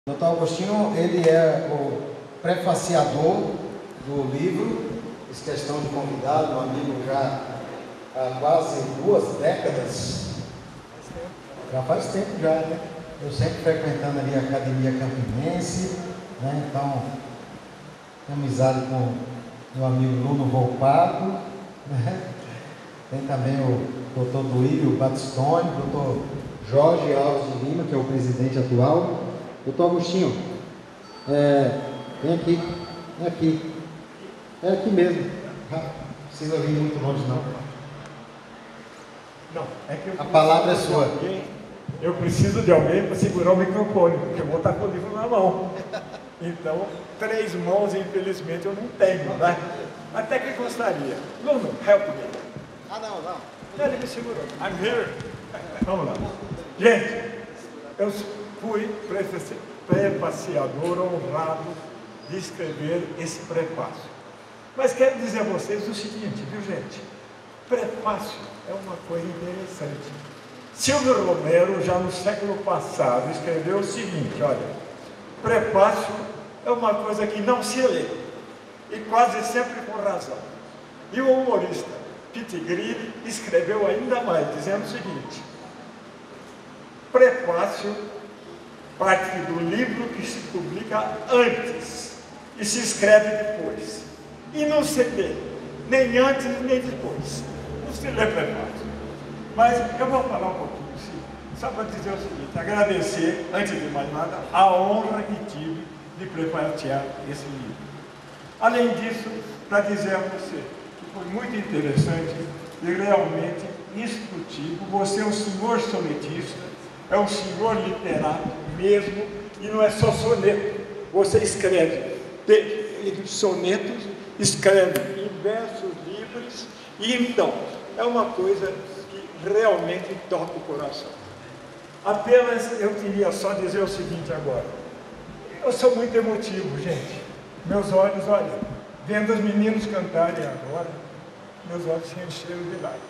Dr. Agostinho, ele é o prefaciador do livro, fiz questão de convidar um amigo já há quase 2 décadas, já faz tempo já, né? Eu sempre frequentando ali a Academia Campinense, né? Então, tenho amizade com meu amigo Luno Volpato, né? Tem também o Dr. Duílio Batistoni, o Dr. Jorge Alves de Lima, que é o presidente atual. Doutor Agostinho, vem aqui, vem aqui, é aqui mesmo, não precisa vir muito longe não. Não, é que a palavra é sua. Eu preciso de alguém para segurar o microfone, porque eu vou estar com o livro na mão. Então, 3 mãos, infelizmente, eu não tenho, né? Até que gostaria. Luno, help me. Não. Ele me segurou. I'm here. Vamos lá. Gente, eu fui prefaciador honrado de escrever esse prefácio. Mas quero dizer a vocês o seguinte, viu gente? Prefácio é uma coisa interessante. Silvio Romero, já no século passado, escreveu o seguinte, olha, prefácio é uma coisa que não se lê, e quase sempre por razão. E o humorista Pete Grilli escreveu ainda mais, dizendo o seguinte, prefácio parte do livro que se publica antes e se escreve depois. E não se lê, nem antes nem depois. Não se lê prefácio. Mas eu vou falar um pouquinho, sim, só para dizer o seguinte, agradecer, antes de mais nada, a honra que tive de prefaciar esse livro. Além disso, para dizer a você que foi muito interessante e realmente instrutivo, você é um senhor sonetista, é um senhor literato mesmo, e não é só soneto. Você escreve sonetos, escreve em versos livres, e então, é uma coisa que realmente toca o coração. Apenas eu queria só dizer o seguinte agora. Eu sou muito emotivo, gente. Meus olhos, olha, vendo os meninos cantarem agora, meus olhos se encheram de lágrimas.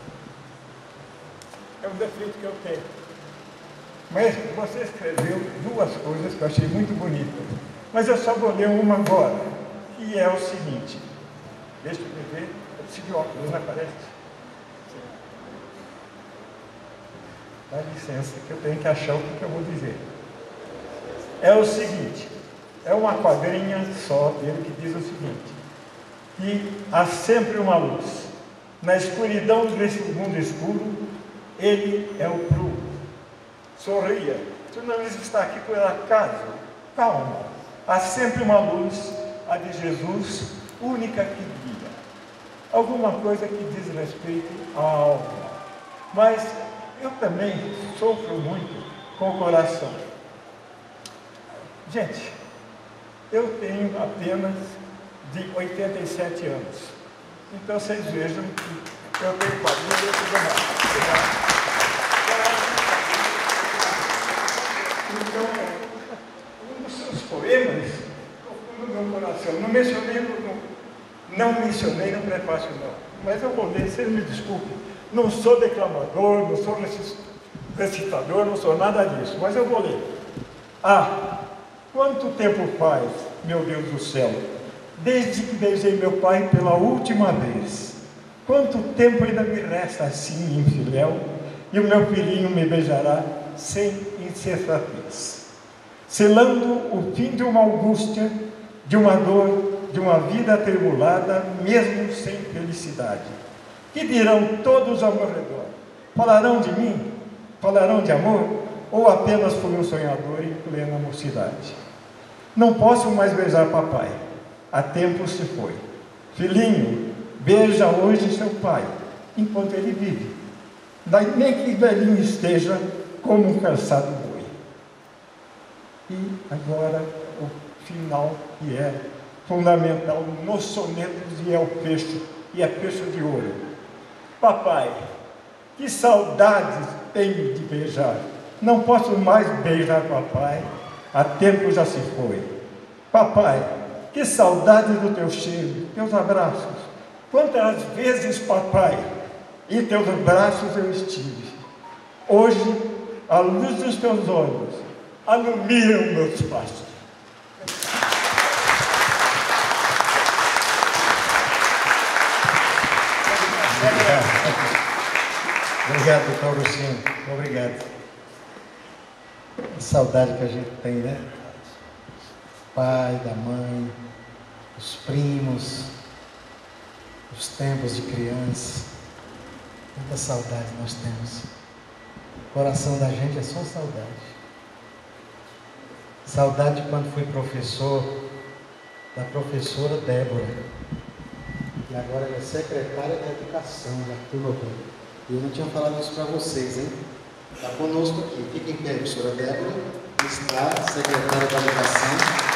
É um defeito que eu tenho. Mas você escreveu 2 coisas que eu achei muito bonitas. Mas eu só vou ler uma agora, que é o seguinte. Deixa eu ver, eu preciso de óculos, não aparece? Dá licença, que eu tenho que achar o que eu vou dizer. É o seguinte, é uma quadrinha só dele que diz o seguinte, que há sempre uma luz. Na escuridão desse mundo escuro, ele é o prumo. Sorria, tu não está aqui por acaso. Calma, há sempre uma luz, a de Jesus, única que guia. Alguma coisa que diz respeito à alma. Mas eu também sofro muito com o coração. Gente, eu tenho apenas de 87 anos. Então vocês vejam que eu tenho família e tudo mais. Então, um dos seus poemas tocou no meu coração. Não mencionei no prefácio não, mas eu vou ler, vocês me desculpem. Não sou declamador, não sou recitador, não sou nada disso, mas eu vou ler. Quanto tempo faz, meu Deus do céu, desde que beijei meu pai pela última vez? Quanto tempo ainda me resta assim, infiel, e o meu filhinho me beijará sem insensatez, selando o fim de uma angústia, de uma dor, de uma vida atribulada, mesmo sem felicidade. Que dirão todos ao meu redor? Falarão de mim? Falarão de amor? Ou apenas fui um sonhador em plena mocidade? Não posso mais beijar papai, há tempo se foi. Filhinho, beija hoje seu pai, enquanto ele vive. Daí nem que velhinho esteja, como um cansado boi. E agora o final, que é fundamental nos sonetos, e é o fecho, e é fecho de ouro. Papai, que saudades tenho de beijar. Não posso mais beijar papai, há tempo já se foi. Papai, que saudade do teu cheiro, teus abraços. Quantas vezes, papai, em teus braços eu estive. Hoje, à luz dos teus olhos, alumiam meus passos. Obrigado, doutor Agostinho. Obrigado. Que saudade que a gente tem, né? Pai, da mãe, os primos, os tempos de criança. Quanta saudade nós temos. O coração da gente é só saudade. Saudade de quando fui professor da professora Débora. E agora ela é secretária da Educação da turma. E eu não tinha falado isso para vocês, hein? Está conosco aqui. Fiquem em pé, professora Débora. Está secretária da Educação.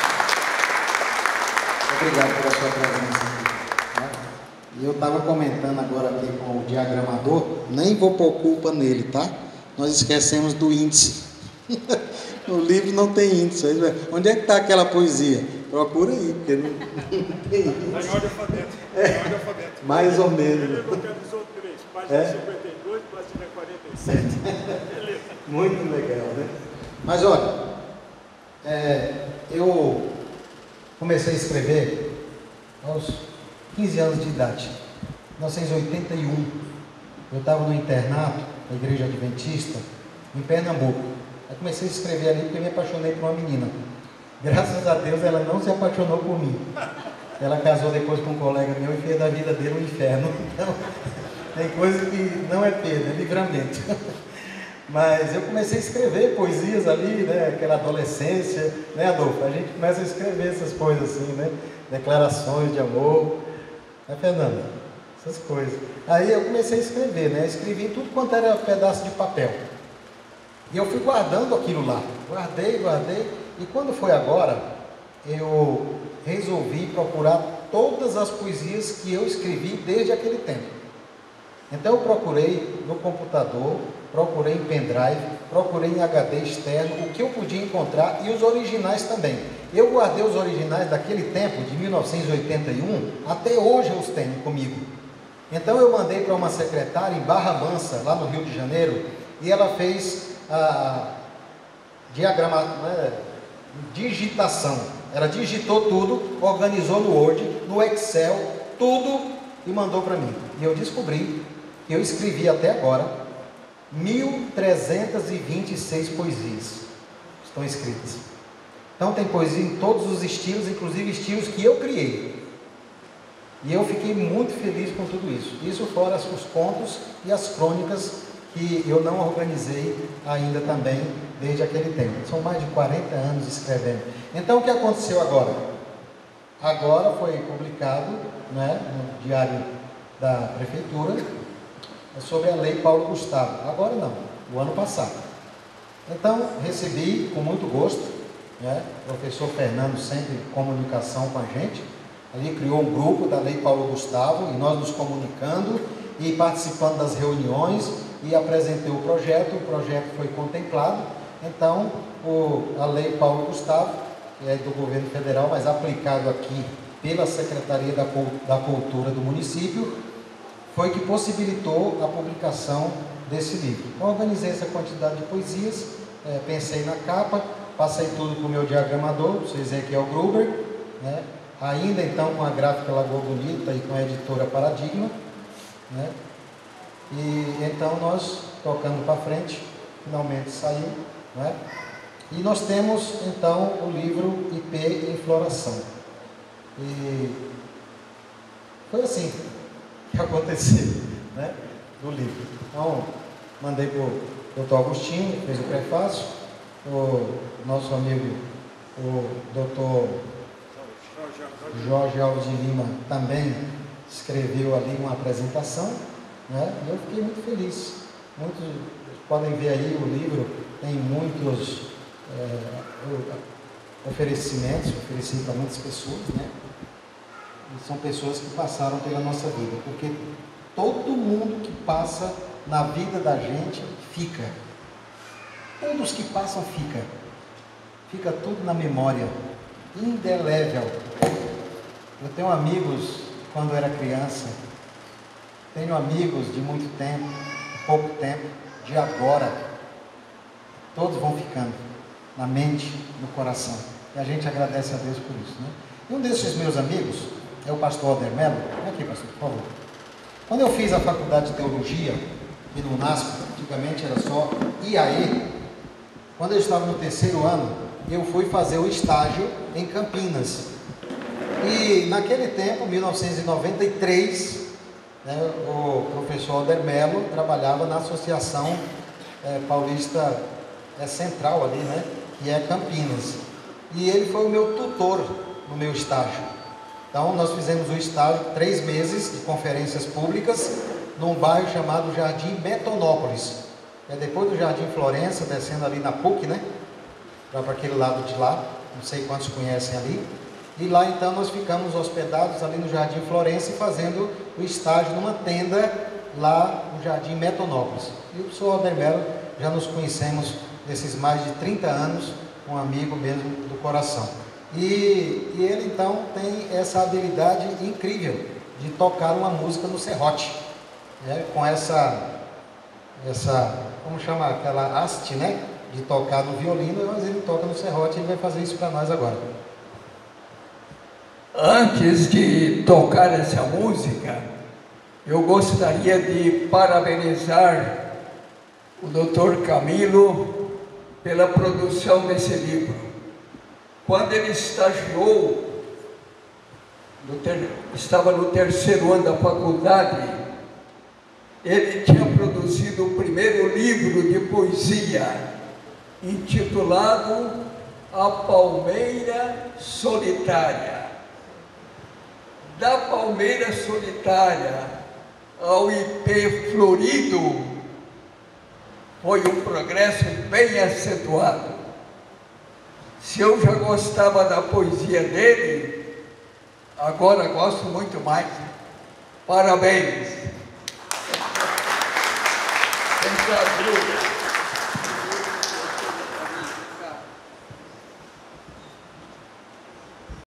Obrigado pela sua presença aqui. E eu estava comentando agora aqui com o diagramador, nem vou pôr culpa nele, tá? Nós esquecemos do índice. No livro não tem índice. Onde é que está aquela poesia? Procura aí, porque não tem índice. Está em ordem alfabética. Ordem alfabética. Mais ou menos. Ele localizou 3, página 52, página 47. Beleza. Muito legal, né? Mas olha, eu comecei a escrever aos 15 anos de idade, 1981. Eu estava no internato da Igreja Adventista, em Pernambuco. Eu comecei a escrever ali porque me apaixonei por uma menina. Graças a Deus ela não se apaixonou por mim. Ela casou depois com um colega meu e fez da vida dele um inferno. Então, tem coisa que não é perda, é livramento. Mas eu comecei a escrever poesias ali, né? Aquela adolescência, né, Adolfo? A gente começa a escrever essas coisas assim, né? Declarações de amor. Né, Fernanda? Essas coisas. Aí eu comecei a escrever, né? Escrevi tudo quanto era pedaço de papel. E eu fui guardando aquilo lá. Guardei. E quando foi agora, eu resolvi procurar todas as poesias que eu escrevi desde aquele tempo. Então eu procurei no computador, procurei em pendrive, procurei em HD externo, o que eu podia encontrar e os originais também. Eu guardei os originais daquele tempo, de 1981, até hoje eu os tenho comigo. Então eu mandei para uma secretária em Barra Mansa, lá no Rio de Janeiro, e ela fez a digitação. Ela digitou tudo, organizou no Word, no Excel, tudo e mandou para mim. E eu descobri que eu escrevi até agora 1.326 poesias estão escritas. Então tem poesia em todos os estilos, inclusive estilos que eu criei. E eu fiquei muito feliz com tudo isso. Isso fora os contos e as crônicas que eu não organizei ainda também desde aquele tempo. São mais de 40 anos escrevendo. Então o que aconteceu agora? Agora foi publicado, né, no Diário da Prefeitura, sobre a Lei Paulo Gustavo. Agora não, o ano passado. Então recebi com muito gosto, né, o professor Fernando sempre em comunicação com a gente. Ali criou um grupo da Lei Paulo Gustavo e nós nos comunicando e participando das reuniões e apresentei o projeto foi contemplado. Então a Lei Paulo Gustavo, que é do governo federal, mas aplicado aqui pela Secretaria da Cultura do município, foi que possibilitou a publicação desse livro. Então, organizei essa quantidade de poesias, pensei na capa, passei tudo para o meu diagramador, o Ezequiel Gruber, né? Ainda então com a gráfica Lagoa Bonita e com a editora Paradigma, né? E então nós, tocando para frente, finalmente saiu, né? E nós temos então o livro IP em Floração. E foi assim que aconteceu, né, do livro. Então, mandei para o doutor Agostinho, fez o prefácio, o nosso amigo, o doutor Jorge Alves de Lima, também escreveu ali uma apresentação, né, e eu fiquei muito feliz. Muitos podem ver aí, o livro tem muitos oferecimentos, ofereci para muitas pessoas, né? E são pessoas que passaram pela nossa vida, porque todo mundo que passa na vida da gente fica. Todos que passam fica tudo na memória, indelével. Eu tenho amigos quando eu era criança, tenho amigos de muito tempo, de pouco tempo, de agora. Todos vão ficando. na mente, no coração. E a gente agradece a Deus por isso, né? E um desses meus amigos é o pastor Alder Mello. Vem aqui, pastor, por favor. Quando eu fiz a faculdade de teologia, e no UNASP, antigamente era só IAE, quando eu estava no 3º ano, eu fui fazer o estágio em Campinas. E naquele tempo, 1993, né, o professor Alder Mello trabalhava na Associação Paulista Central ali, né, que é Campinas. E ele foi o meu tutor no meu estágio. Então nós fizemos o estágio, 3 meses de conferências públicas, num bairro chamado Jardim Metonópolis. É depois do Jardim Florença, descendo ali na PUC, né? Para aquele lado de lá, não sei quantos conhecem ali. E lá então nós ficamos hospedados ali no Jardim Florença, fazendo o estágio numa tenda lá no Jardim Metonópolis. E o professor Alder Mello, já nos conhecemos nesses mais de 30 anos, um amigo mesmo do coração. E ele então tem essa habilidade incrível de tocar uma música no serrote, né? Com essa, como chama, aquela haste, né? De tocar no violino, mas ele toca no serrote e ele vai fazer isso para nós agora. Antes de tocar essa música, eu gostaria de parabenizar o Dr. Camilo pela produção desse livro. Quando ele estagiou, estava no 3º ano da faculdade, ele tinha produzido o primeiro livro de poesia, intitulado A Palmeira Solitária. Da palmeira solitária ao ipê florido, foi um progresso bem acentuado. Se eu já gostava da poesia dele, agora gosto muito mais. Parabéns!